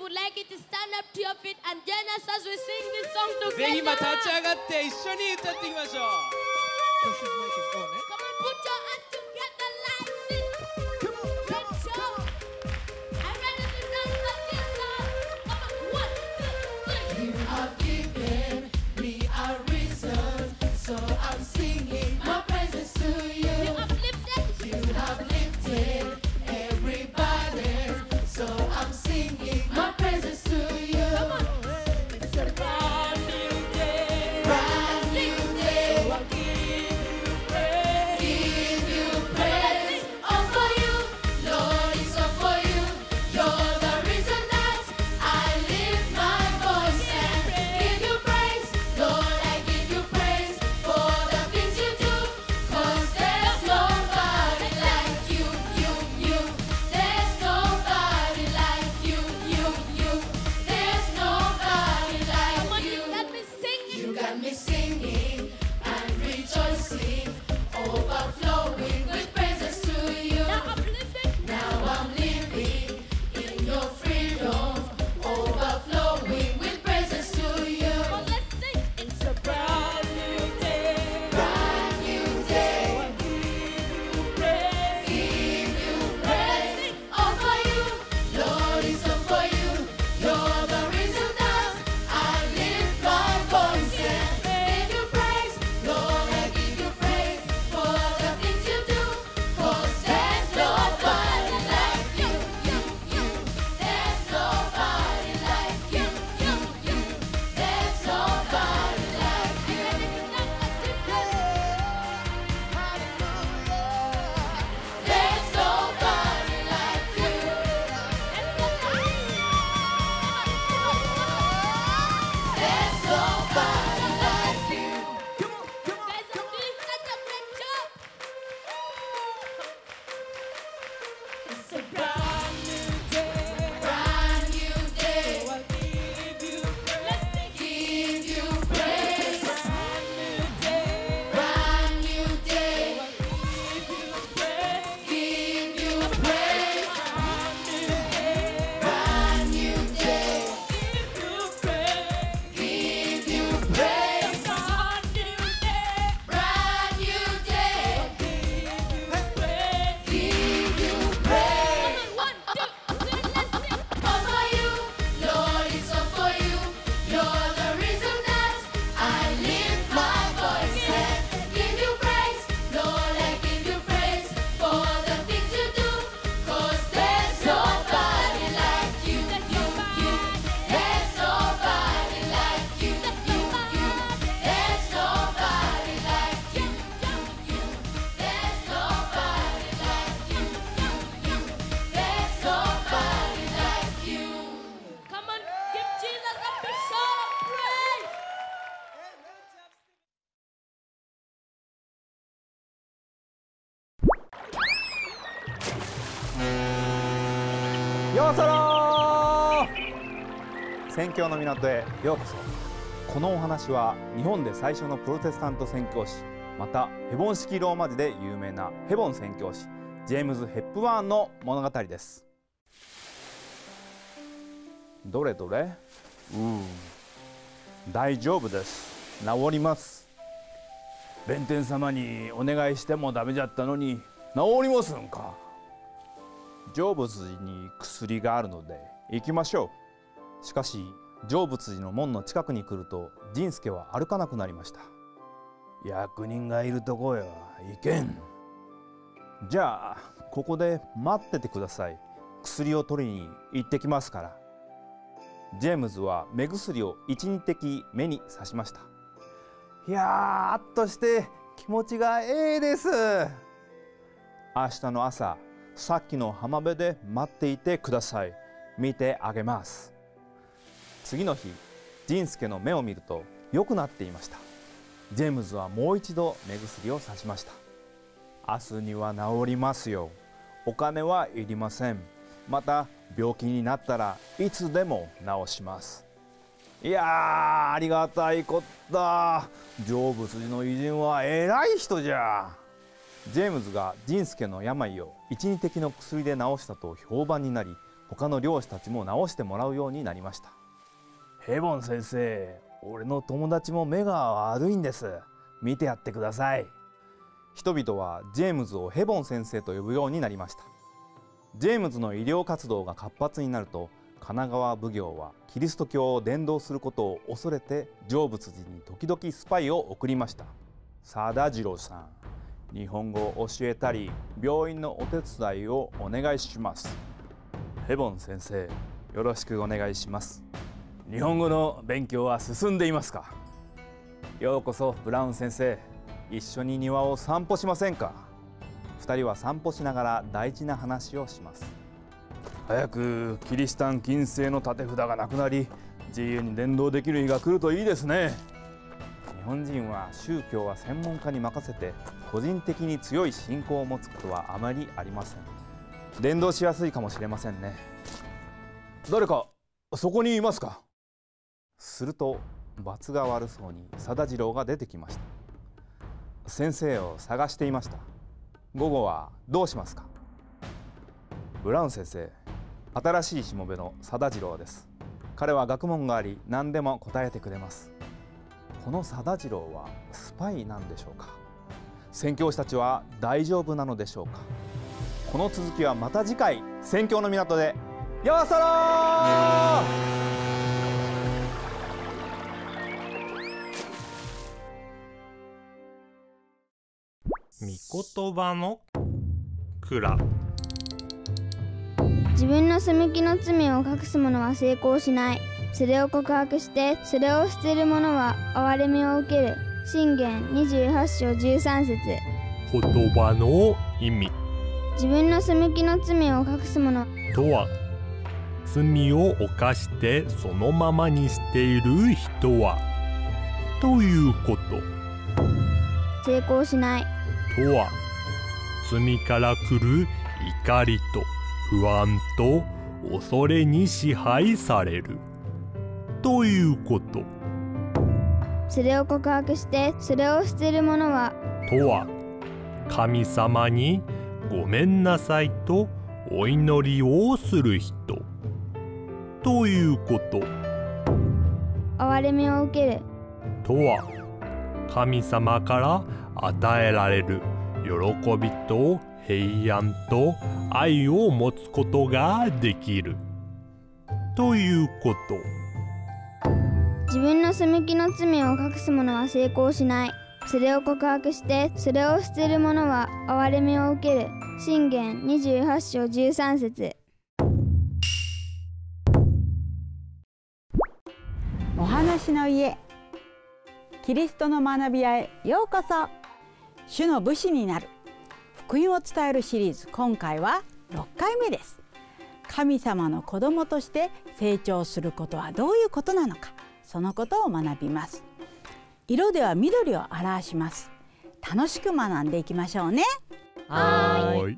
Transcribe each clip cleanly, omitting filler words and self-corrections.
would like you to stand up to your feet and join us as we sing this song ぜひ今 together. 立ち上がって一緒に歌っていきましょう。 Come on, put your hands together like this. Let's go. I'm ready to dance like this song. Come on, 1, 2, 3. You have given me a reason, so I'm singing my praises to you. You uplifted. You have lifted everybody, so I'm singing my praises to you. Come on. It's a brand new day, brand new day. So I give you praise, all for you, Lord, it's all for you. You're the reason that I lift my voice and give you praise, Lord, I give you praise for the things you do, 'cause there's nobody like you, you. There's nobody like you, you. There's nobody Come on, like you you. got me singing. You got me singing and rejoicing, overflowing with praises to you. Now uplifted. Now I'm living in your freedom, overflowing with praises to you. Come on, let's sing. It's a brand new day, brand new day. Give you praise, all for you, Lord, it's all for you. You're the reason that I lift my voice and give you praise, Lord, I give you praise for the things you do, 'cause there's nobody like you. There's nobody like you. There's nobody like you. There's nobody like you. There's nobody like you. Guys are doing such a great job. It's a brand new day, brand new day. Give you praise, brand new day, brand new day. Give you praise, brand new day. Give you praise, brand new day. Give you praise. Come on, 1, 2, 3, let's sing. All for you, Lord, it's all for you. You're the reason that I lift my voice and give you praise. Lord, I give you praise for the things you do, 'cause there's nobody like you. There's nobody like you. There's nobody like you. There's nobody like you. There's nobody like you. Come on, give Jesus a big shout of praise. ようそろ宣教の港へようこそ。このお話は日本で最初のプロテスタント宣教師、またヘボン式ローマ字で有名なヘボン宣教師ジェームズ・ヘップバーンの物語です。どれどれ、大丈夫です、治ります。弁天様にお願いしてもダメじゃったのに治りますんか。成仏寺に薬があるので行きましょう。しかし成仏寺の門の近くに来ると仁助は歩かなくなりました。役人がいるとこへは行けん。じゃあここで待っててください。薬を取りに行ってきますから。ジェームズは目薬を12滴目に刺しました。ひやーっとして気持ちがええです。明日の朝さっきの浜辺で待っていてください。見てあげます。次の日、仁助の目を見ると良くなっていました。ジェームズはもう一度目薬を刺しました。明日には治りますよ。お金はいりません。また病気になったらいつでも治します。いやー、ありがたいこった。成仏寺の偉人は偉い人じゃ。ジェームズが仁助の病を12滴の薬で治したと評判になり、 他の漁師たちも直してもらうようになりました。ヘボン先生、俺の友達も目が悪いんです。見てやってください。人々はジェームズをヘボン先生と呼ぶようになりました。ジェームズの医療活動が活発になると、神奈川奉行はキリスト教を伝道することを恐れて成仏寺に時々スパイを送りました。貞次郎さん、日本語を教えたり病院のお手伝いをお願いします。ヘボン先生、よろしくお願いします。日本語の勉強は進んでいますか？ようこそブラウン先生、一緒に庭を散歩しませんか？2人は散歩しながら大事な話をします。早くキリシタン禁制の立て札がなくなり、自由に伝道できる日が来るといいですね。日本人は宗教は専門家に任せて個人的に強い信仰を持つことはあまりありません。伝道しやすいかもしれませんね。誰かそこにいますか？すると罰が悪そうに貞次郎が出てきました。先生を探していました。午後はどうしますか？ブラウン先生、新しいしもべの貞次郎です。彼は学問があり何でも答えてくれます。この貞次郎はスパイなんでしょうか？宣教師たちは大丈夫なのでしょうか？この続きはまた次回、宣教の港で。ようそろー。 御言葉の蔵。 自分の背きの罪を隠す者は成功しない。それを告白してそれを捨てる者は憐れみを受ける。箴言28章13節。 言葉の意味。 自分の背きの罪を隠す者とは、罪を犯してそのままにしている人はということ。 成功しないとは、罪から来る怒りと不安と恐れに支配されるということ。 それを告白してそれを捨てる者はとは、神様にごめんなさいとお祈りをする人ということ。 憐れみを受けるとは、神様から与えられる喜びと平安と愛を持つことができるということ。 自分の背きの罪を隠す者は成功しない。それを告白してそれを捨てる者は憐れみを受ける。箴言28章13節。 お話の家、キリストの学び屋へようこそ。主の武士になる福音を伝えるシリーズ、今回は6回目です。神様の子供として成長することはどういうことなのか、そのことを学びます。色では緑を表します。楽しく学んでいきましょうね。 はい。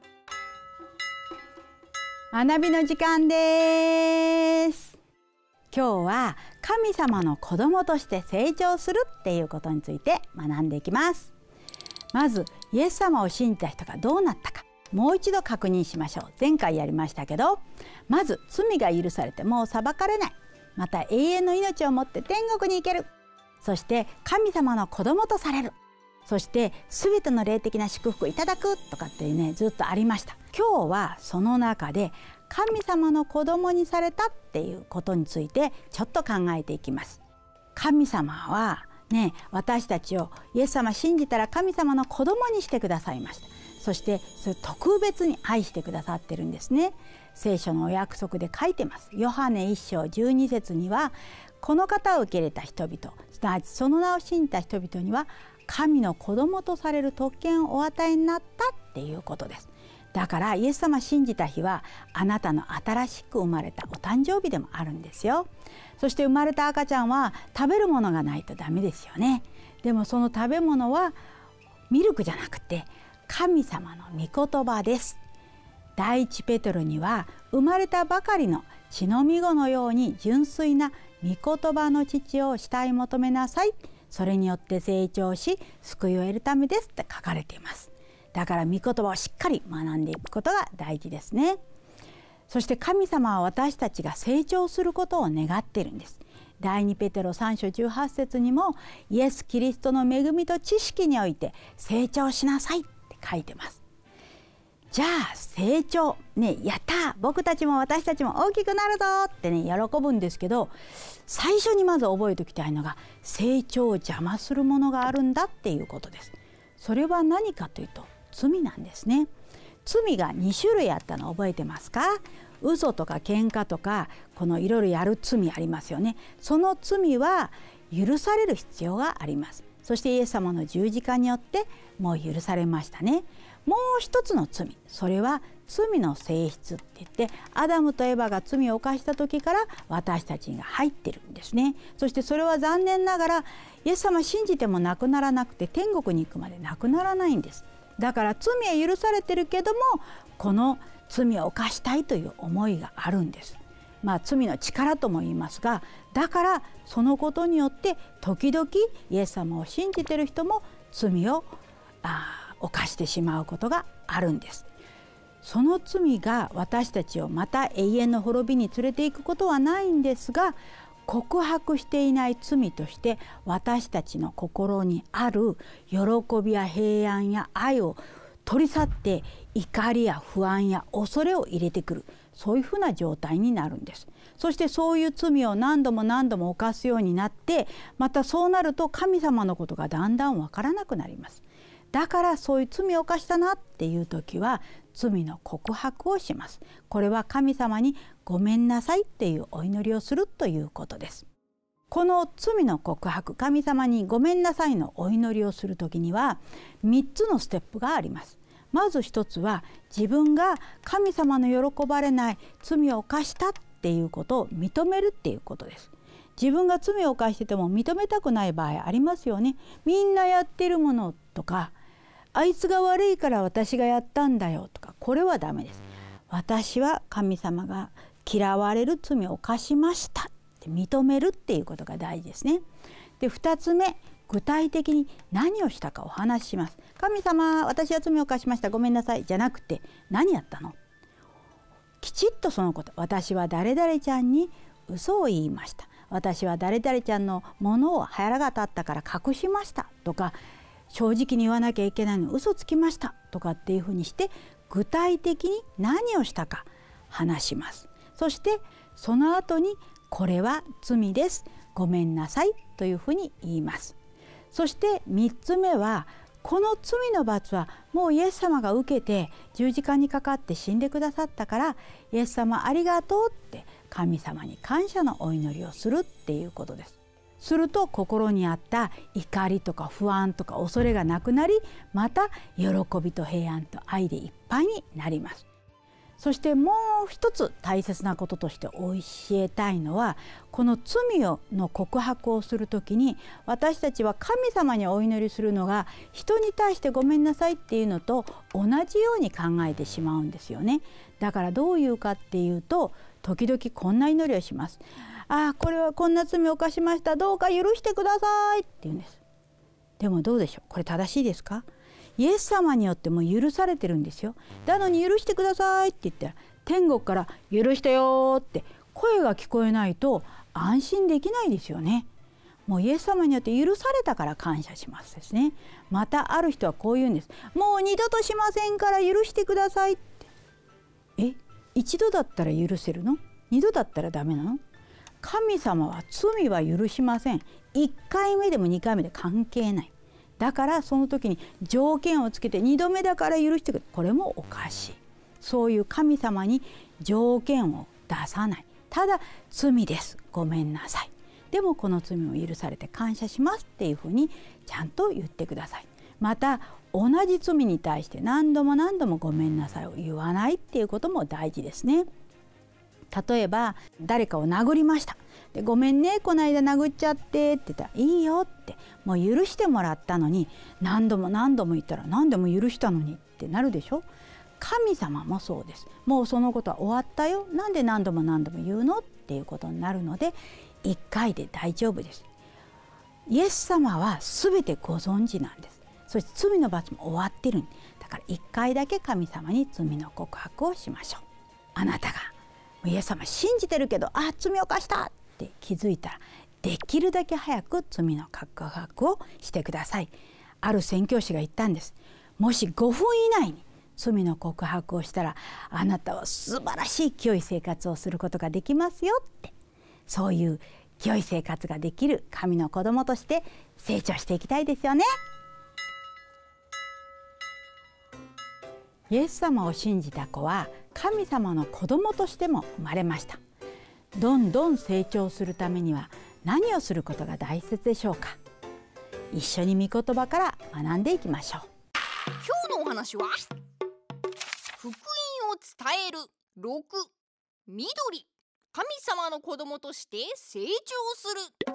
学びの時間です。今日は神様の子供として成長するっていうことについて学んでいきます。まずイエス様を信じた人がどうなったか、もう一度確認しましょう。前回やりましたけど、まず罪が許されてもう裁かれない。また永遠の命を持って天国に行ける。そして神様の子供とされる。そして全ての霊的な祝福をいただくとかってね、ずっとありました。今日はその中で神様の子供にされたっていうことについてちょっと考えていきます。神様はね、私たちをイエス様信じたら神様の子供にしてくださいました。そしてそれ特別に愛してくださってるんですね。聖書のお約束で書いてます。ヨハネ1章12節には、この方を受け入れた人々、すなわちその名を信じた人々には神の子供とされる特権をお与えになったっていうことです。だからイエス様信じた日はあなたの新しく生まれたお誕生日でもあるんですよ。そして生まれた赤ちゃんは食べるものがないとダメですよね。でもその食べ物はミルクじゃなくて神様の御言葉です。第一ペトロには、生まれたばかりの血のみ子のように純粋な御言葉の父を慕い求めなさい。それによって成長し救いを得るためですって書かれています。だから御言葉をしっかり学んでいくことが大事ですね。 そして神様は私たちが成長することを願っているんです。第2ペテロ3章18節にもイエス・キリストの恵みと知識において成長しなさいって書いてます。じゃあ成長ね、やった僕たちも私たちも大きくなるぞってね喜ぶんですけど、最初にまず覚えておきたいのが成長を邪魔するものがあるんだっていうことです。それは何かというと罪なんですね。罪が2種類あったの覚えてますか？嘘とか喧嘩とかこのいろいろやる罪ありますよね。その罪は許される必要があります。そしてイエス様の十字架によってもう許されましたね。もう一つの罪、それは罪の性質って言ってアダムとエバが罪を犯した時から私たちが入ってるんですね。そしてそれは残念ながらイエス様信じてもなくならなくて天国に行くまでなくならないんです。だから罪は許されてるけどもこの罪を犯したいという思いがあるんです。罪の力とも言いますが、だからそのことによって時々イエス様を信じている人も罪を犯してしまうことがあるんです。その罪が私たちをまた永遠の滅びに連れていくことはないんですが、告白していない罪として私たちの心にある喜びや平安や愛を取り去って怒りや不安や恐れを入れてくる、そういうふうな状態になるんです。そしてそういう罪を何度も何度も犯すようになって、またそうなると神様のことがだんだんわからなくなります。だからそういう罪を犯したなっていう時は罪の告白をします。これは神様にごめんなさいっていうお祈りをするということです。この罪の告白、神様にごめんなさいのお祈りをする時には3つのステップがあります。まず一つは自分が神様の喜ばれない罪を犯したっていうことを認めるっていうことです。自分が罪を犯してても認めたくない場合ありますよね。みんなやってるものとか、あいつが悪いから私がやったんだよとか、これはダメです。私は神様が嫌われる罪を犯しましたって認めるっていうことが大事ですね。で、2つ目、具体的に何をしたかお話しします。神様、私は罪を犯しました、ごめんなさいじゃなくて、何やったの？きちっとそのこと、私は誰々ちゃんに嘘を言いました、私は誰々ちゃんのものを腹が立ったから隠しましたとか、正直に言わなきゃいけないのに嘘つきましたとかっていうふうにして具体的に何をしたか話します。そしてその後にこれは罪です、ごめんなさいというふうに言います。そして3つ目はこの罪の罰はもうイエス様が受けて十字架にかかって死んでくださったから、イエス様ありがとうって神様に感謝のお祈りをするっていうことです。すると心にあった怒りとか不安とか恐れがなくなり、また喜びと平安と愛でいっぱいになります。そしてもう一つ大切なこととして教えたいのは、この罪の告白をするときに私たちは神様にお祈りするのが人に対してごめんなさいっていうのと同じように考えてしまうんですよね。だからどういうかっていうと、時々こんな祈りをします。これはこんな罪を犯しました、どうか許してくださいって言うんです。でもどうでしょう、これ正しいですか？イエス様によっても許されてるんですよ。なのに許してくださいって言ったら天国から許してよって声が聞こえないと安心できないですよね。もうイエス様によって許されたから感謝しますですね。またある人はこう言うんです。もう二度としませんから許してくださいって。一度だったら許せるの？二度だったらダメなの？神様は罪は許しません。1回目でも2回目で関係ない。だからその時に条件をつけて2度目だから許してくれ、これもおかしい。そういう神様に条件を出さない。ただ罪です、ごめんなさい、でもこの罪を許されて感謝しますっていうふうにちゃんと言ってください。また同じ罪に対して何度も何度もごめんなさいを言わないっていうことも大事ですね。例えば誰かを殴りました。で、ごめんね、この間殴っちゃってって言ったら、いいよって、もう許してもらったのに何度も何度も言ったら、何でも許したのにってなるでしょ。神様もそうです。もうそのことは終わったよ、なんで何度も何度も言うのっていうことになるので、1回で大丈夫です。イエス様は全てご存知なんです。そして罪の罰も終わってるんだから、1回だけ神様に罪の告白をしましょう。あなたがイエス様信じてるけど罪を犯したって気づいたら、できるだけ早く罪の告白をしてください。ある宣教師が言ったんです。もし5分以内に罪の告白をしたら、あなたは素晴らしい清い生活をすることができますよって。そういう清い生活ができる神の子供として成長していきたいですよね。イエス様を信じた子は神様の子供としても生まれました。どんどん成長するためには何をすることが大切でしょうか。一緒に御言葉から学んでいきましょう。 今日のお話は福音を伝える6、緑、神様の子供として成長する。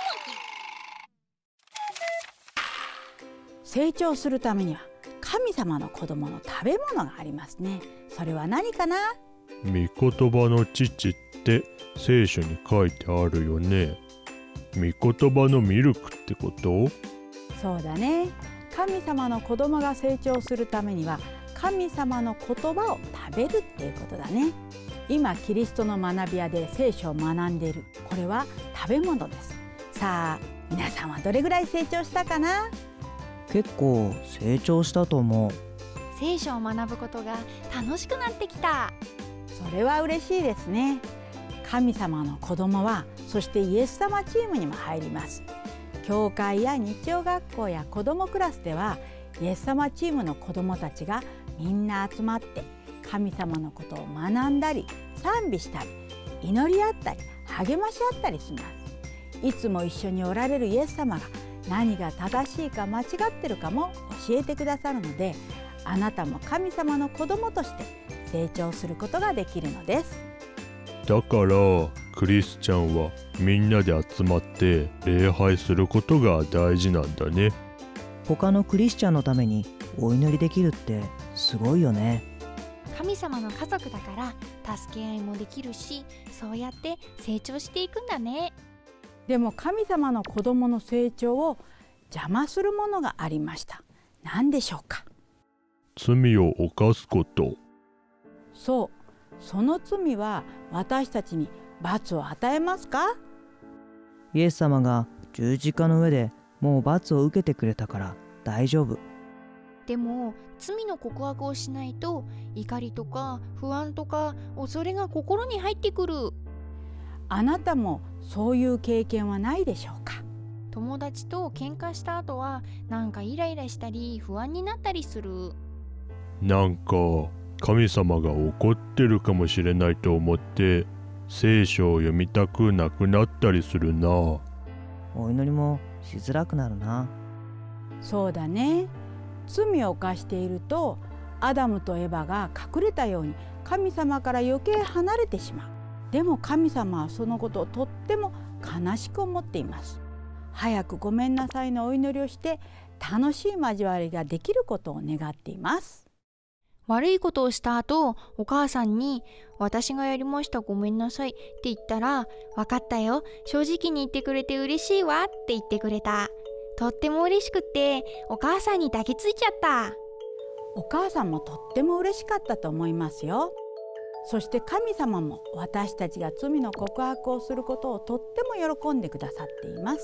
成長するためには神様の子供の食べ物がありますね。それは何かな？ 御言葉の父って聖書に書いてあるよね。御言葉のミルクってこと？ そうだね。神様の子供が成長するためには神様の言葉を食べるっていうことだね。今キリストの学び屋で聖書を学んでいる。これは食べ物です。さあ皆さんはどれぐらい成長したかな？ 結構成長したと思う。 聖書を学ぶことが楽しくなってきた。 それは嬉しいですね。神様の子供はそしてイエス様チームにも入ります。教会や日曜学校や子どもクラスではイエス様チームの子どもたちがみんな集まって神様のことを学んだり賛美したり祈り合ったり励まし合ったりします。いつも一緒におられるイエス様が何が正しいか間違ってるかも教えてくださるので、あなたも神様の子供として成長することができるのです。 だからクリスチャンはみんなで集まって礼拝することが大事なんだね。 他のクリスチャンのためにお祈りできるってすごいよね。 神様の家族だから助け合いもできるし、そうやって成長していくんだね。 でも神様の子供の成長を邪魔するものがありました。何でしょうか？ 罪を犯すこと。 そう、その罪は私たちに罰を与えますか？ イエス様が十字架の上でもう罰を受けてくれたから大丈夫。 でも罪の告白をしないと怒りとか不安とか恐れが心に入ってくる。 あなたもそういう経験はないでしょうか？ 友達と喧嘩した後はなんかイライラしたり不安になったりする。 なんか神様が怒ってるかもしれないと思って聖書を読みたくなくなったりするな。 お祈りもしづらくなるな。 そうだね。罪を犯しているとアダムとエバが隠れたように神様から余計離れてしまう。でも神様はそのことをとっても悲しく思っています。早くごめんなさいのお祈りをして楽しい交わりができることを願っています。 悪いことをした後、お母さんに私がやりましたごめんなさいって言ったら、分かったよ、正直に言ってくれて嬉しいわって言ってくれた。とっても嬉しくってお母さんに抱きついちゃった。 お母さんもとっても嬉しかったと思いますよ。そして神様も私たちが罪の告白をすることをとっても喜んでくださっています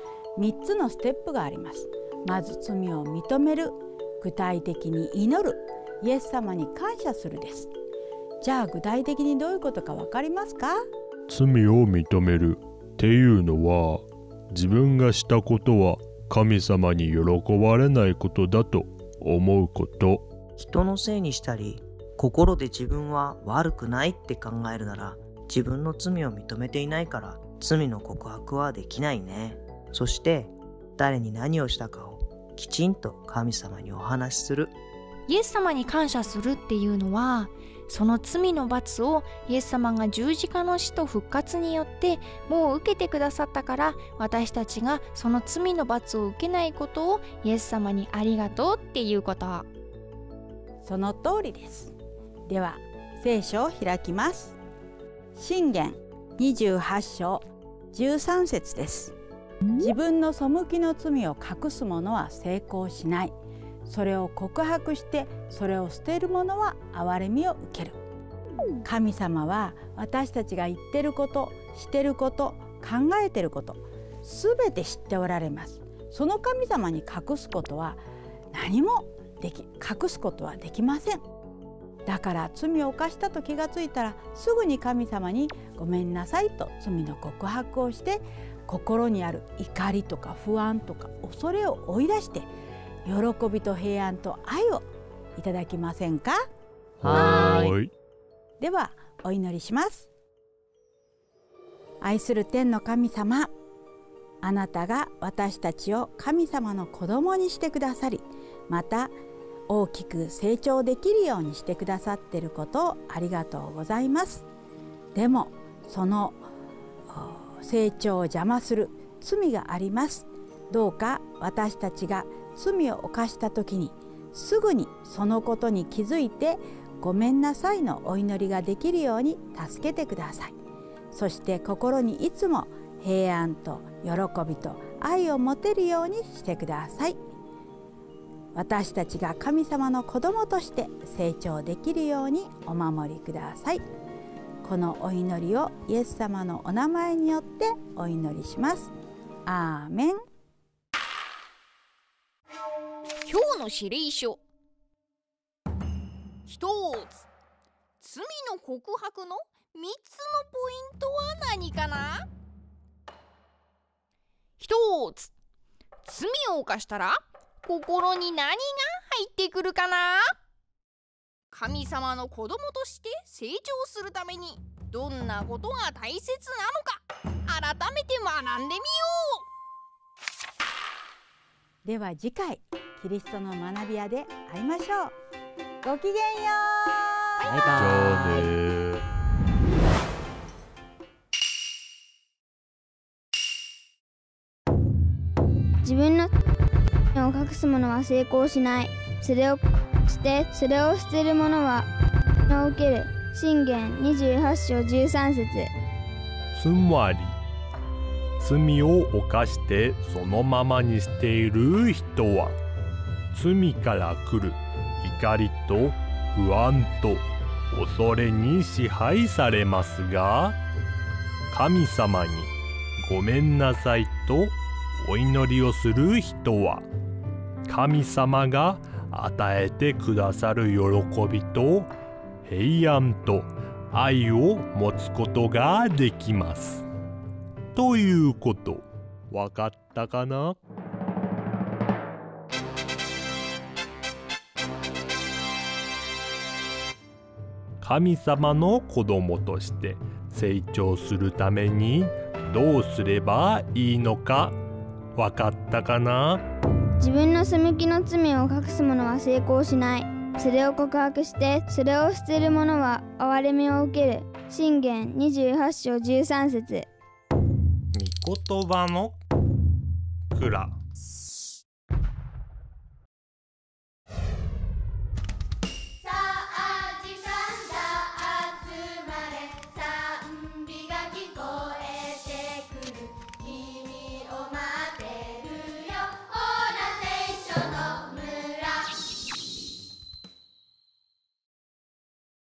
。3つのステップがあります。まず罪を認める、具体的に祈る、イエス様に感謝するです。じゃあ具体的にどういうことか分かりますか？ 罪を認めるっていうのは、自分がしたことは神様に喜ばれないことだと思うこと。 人のせいにしたり、心で自分は悪くないって考えるなら、自分の罪を認めていないから罪の告白はできないね。そして誰に何をしたかをきちんと神様にお話しする。 イエス様に感謝するっていうのは、その罪の罰をイエス様が十字架の死と復活によってもう受けてくださったから、私たちがその罪の罰を受けないことをイエス様にありがとうっていうこと。 その通りです。では聖書を開きます。箴言28章13節です。自分の背きの罪を隠す者は成功しない。それを告白してそれを捨てる者は憐れみを受ける。 神様は私たちが言ってること、してること、考えてること、すべて知っておられます。その神様に隠すことは何も隠すことはできません。だから罪を犯したと気がついたら、すぐに神様にごめんなさいと罪の告白をして、心にある怒りとか不安とか恐れを追い出して、喜びと平安と愛をいただきませんか？ はーい。 ではお祈りします。愛する天の神様、あなたが私たちを神様の子供にしてくださり、また大きく成長できるようにしてくださっていることをありがとうございます。でもその成長を邪魔する罪があります。どうか私たちが罪を犯した時にすぐにそのことに気づいてごめんなさいのお祈りができるように助けてください。そして心にいつも平安と喜びと愛を持てるようにしてください。私たちが神様の子供として成長できるようにお守りください。このお祈りをイエス様のお名前によってお祈りします。アーメン。 今日の指令書。一つ、罪の告白の3つのポイントは何かな？一つ、罪を犯したら心に何が入ってくるかな？神様の子供として成長するためにどんなことが大切なのか改めて学んでみよう。では次回キリストの学び屋で会いましょう。ごきげんよう。 じゃあね。 自分のを隠す者は成功しない。それをしてそれを捨てる者はを受ける。箴言28章13節。 つまり罪を犯してそのままにしている人は罪から来る怒りと不安と恐れに支配されますが、神様にごめんなさいとお祈りをする人は神様が与えてくださる喜びと平安と愛を持つことができます。ということ、わかったかな？神様の子供として成長するためにどうすればいいのかわかったかな？ 自分の背きの罪を隠す者は成功しない。それを告白してそれを捨てる者は憐れみを受ける。箴言28章13節。 御言葉の蔵。